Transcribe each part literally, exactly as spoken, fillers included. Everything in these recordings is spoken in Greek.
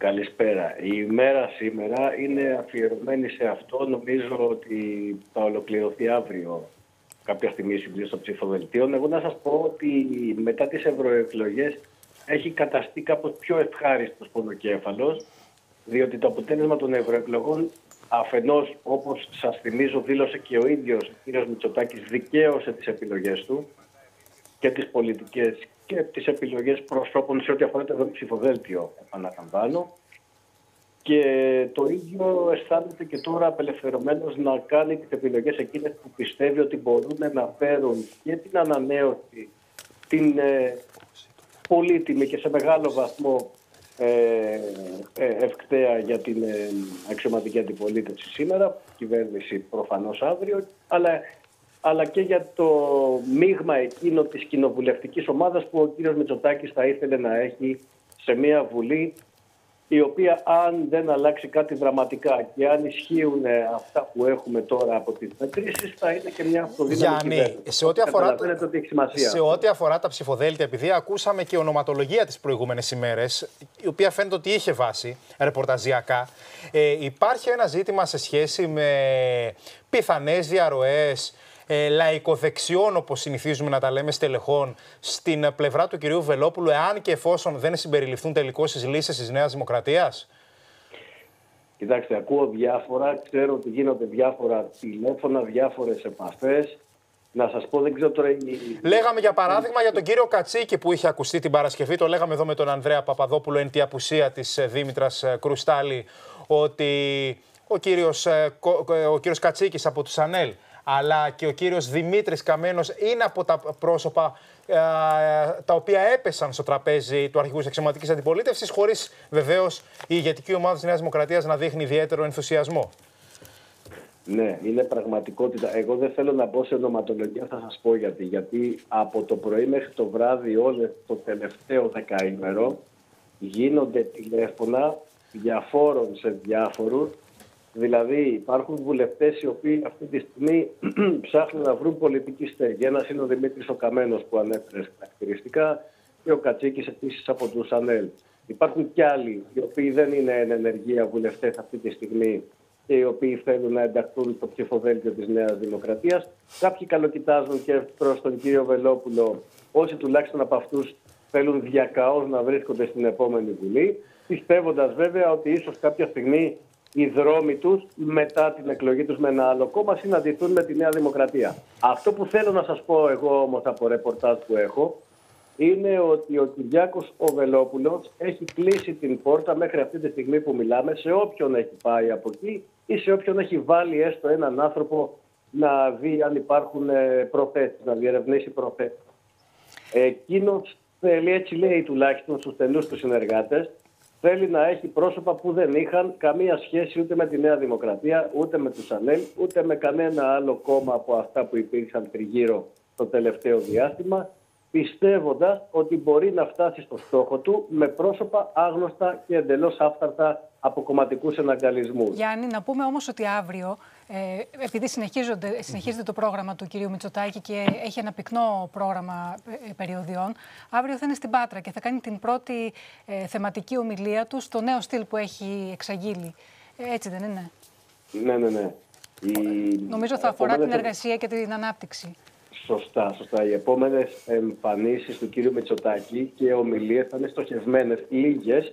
Καλησπέρα. Η ημέρα σήμερα είναι αφιερωμένη σε αυτό. Νομίζω ότι θα ολοκληρωθεί αύριο κάποια στιγμή η συμπλήρωση των ψηφοδελτίων. Εγώ να σας πω ότι μετά τις ευρωεκλογές έχει καταστεί κάπως πιο ευχάριστος πονοκέφαλος, διότι το αποτέλεσμα των ευρωεκλογών αφενός, όπως σας θυμίζω, δήλωσε και ο ίδιος ο κ. Μητσοτάκης, δικαίωσε τις επιλογές του και τις πολιτικές και τις επιλογές προσώπων σε ό,τι αφορά το ψηφοδέλτιο, επαναλαμβάνω. Και το ίδιο αισθάνεται και τώρα απελευθερωμένος να κάνει τις επιλογές εκείνες που πιστεύει ότι μπορούν να φέρουν και την ανανέωση, την ε, πολύτιμη και σε μεγάλο βαθμό ε, ε, ευκταία για την ε, αξιωματική αντιπολίτευση σήμερα, κυβέρνηση προφανώς αύριο, αλλά αλλά και για το μείγμα εκείνο της κοινοβουλευτικής ομάδας που ο κύριος Μητσοτάκης θα ήθελε να έχει σε μια Βουλή η οποία, αν δεν αλλάξει κάτι δραματικά και αν ισχύουν αυτά που έχουμε τώρα από τις μετρήσεις, θα είναι και μια αυτοδύναμη κυβέρνηση. Σε ό,τι αφορά, σε ό,τι αφορά τα ψηφοδέλτια, επειδή ακούσαμε και ονοματολογία τις προηγούμενες ημέρες, η οποία φαίνεται ότι είχε βάση ρεπορταζιακά, ε, υπάρχει ένα ζήτημα σε σχέση με πιθανές διαρροές Ε, λαϊκοδεξιών, όπως συνηθίζουμε να τα λέμε, στελεχών στην πλευρά του κυρίου Βελόπουλου, εάν και εφόσον δεν συμπεριληφθούν τελικώς στις λίστες της Νέας Δημοκρατίας? Κοιτάξτε, ακούω διάφορα, ξέρω ότι γίνονται διάφορα τηλέφωνα, διάφορες επαφές. Να σας πω, δεν ξέρω τώρα... Λέγαμε για παράδειγμα για τον κύριο Κατσίκη που είχε ακουστεί την Παρασκευή, το λέγαμε εδώ με τον Ανδρέα Παπαδόπουλο εν τη απουσία της Δήμητρας Κρουστάλη, ότι ο κύριος, ο κύριος Κατσίκης από τους ΑΝΕΛ αλλά και ο κύριος Δημήτρης Καμένος είναι από τα πρόσωπα ε, τα οποία έπεσαν στο τραπέζι του αρχηγού της αξιωματικής αντιπολίτευσης, χωρίς βεβαίως η ηγετική ομάδα της Νέας Δημοκρατίας να δείχνει ιδιαίτερο ενθουσιασμό. Ναι, είναι πραγματικότητα. Εγώ δεν θέλω να μπω σε ονοματολογία, θα σας πω γιατί. Γιατί από το πρωί μέχρι το βράδυ, όλο το τελευταίο δεκαήμερο, γίνονται τηλέφωνα διαφόρων σε διάφορους. Δηλαδή, υπάρχουν βουλευτές οι οποίοι αυτή τη στιγμή ψάχνουν να βρουν πολιτική στέγη. Ένας είναι ο Δημήτρης ο Καμένος που ανέφερε χαρακτηριστικά και ο Κατσίκης επίσης από τους ΑΝΕΛ. Υπάρχουν κι άλλοι οι οποίοι δεν είναι εν ενεργεία βουλευτές αυτή τη στιγμή και οι οποίοι θέλουν να ενταχθούν στο ψηφοδέλτιο της Νέας Δημοκρατίας. Κάποιοι καλοκοιτάζουν και προς τον κύριο Βελόπουλο, όσοι τουλάχιστον από αυτούς θέλουν διακαώς να βρίσκονται στην επόμενη Βουλή, πιστεύοντας βέβαια ότι ίσως κάποια στιγμή οι δρόμοι τους μετά την εκλογή τους με ένα άλλο κόμμα συναντηθούν με τη Νέα Δημοκρατία. Αυτό που θέλω να σας πω εγώ όμως από ρεπορτάζ που έχω είναι ότι ο Κυριάκος ο Βελόπουλος έχει κλείσει την πόρτα μέχρι αυτή τη στιγμή που μιλάμε σε όποιον έχει πάει από εκεί ή σε όποιον έχει βάλει έστω έναν άνθρωπο να δει αν υπάρχουν προθέσεις, να διερευνήσει προθέσεις. Εκείνος θέλει, έτσι λέει τουλάχιστον στους στενούς του συνεργάτες, θέλει να έχει πρόσωπα που δεν είχαν καμία σχέση ούτε με τη Νέα Δημοκρατία, ούτε με τους ΑΝΕΛ, ούτε με κανένα άλλο κόμμα από αυτά που υπήρξαν τριγύρω το τελευταίο διάστημα, πιστεύοντας ότι μπορεί να φτάσει στο στόχο του με πρόσωπα άγνωστα και εντελώς άφθαρτα από κομματικούς εναγκαλισμούς. Γιάννη, να πούμε όμως ότι αύριο, ε, επειδή συνεχίζεται το πρόγραμμα του κυρίου Μητσοτάκη και έχει ένα πυκνό πρόγραμμα ε, περιοδιών, αύριο θα είναι στην Πάτρα και θα κάνει την πρώτη ε, θεματική ομιλία του στο νέο στυλ που έχει εξαγγείλει. Ε, έτσι δεν είναι? Ναι, ναι, ναι. Η... Νομίζω θα αφορά την εργασία και την ανάπτυξη. Σωστά, σωστά. Οι επόμενες εμφανίσεις του κύριου Μητσοτάκη και ομιλίες θα είναι στοχευμένες, λίγες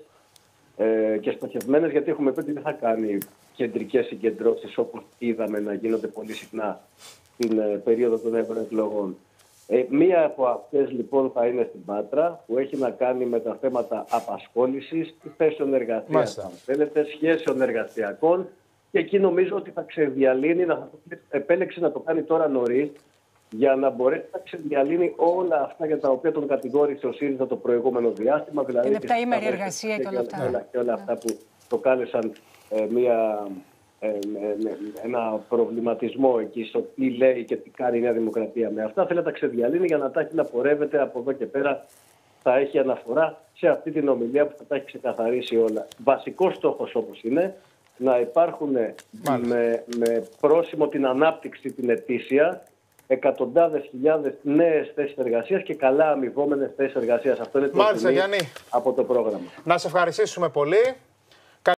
ε, και στοχευμένες, γιατί έχουμε πει ότι δεν θα κάνει κεντρικές συγκεντρώσεις όπως είδαμε να γίνονται πολύ συχνά στην ε, περίοδο των ευρωεκλογών. Ε, μία από αυτές λοιπόν θα είναι στην Πάτρα, που έχει να κάνει με τα θέματα απασχόλησης, θέσεων εργασίας, αν θέλετε, σχέσεων εργασιακών, και εκεί νομίζω ότι θα ξεδιαλύνει, να, επέλεξε να το κάνει τώρα νωρίς, για να μπορέσει να ξεδιαλύνει όλα αυτά για τα οποία τον κατηγόρησε ο ΣΥΡΙΖΑ το προηγούμενο διάστημα. Δηλαδή την επταήμερη εργασία και όλα αυτά. Και, και όλα αυτά που το κάλεσαν ε, μια, ε, ε, ένα προβληματισμό εκεί στο τι λέει και τι κάνει η Νέα Δημοκρατία με αυτά. Θέλει να τα ξεδιαλύνει για να τα έχει να πορεύεται από εδώ και πέρα. Θα έχει αναφορά σε αυτή την ομιλία που θα τα έχει ξεκαθαρίσει όλα. Βασικός στόχος όπως είναι να υπάρχουν με, με πρόσημο την ανάπτυξη την ετήσια, εκατοντάδες χιλιάδες νέες θέσεις εργασίας και καλά αμοιβόμενες θέσεις εργασίας. Αυτό είναι το Μάλιστα, Γιάννη, από το πρόγραμμα. Να σε ευχαριστήσουμε πολύ.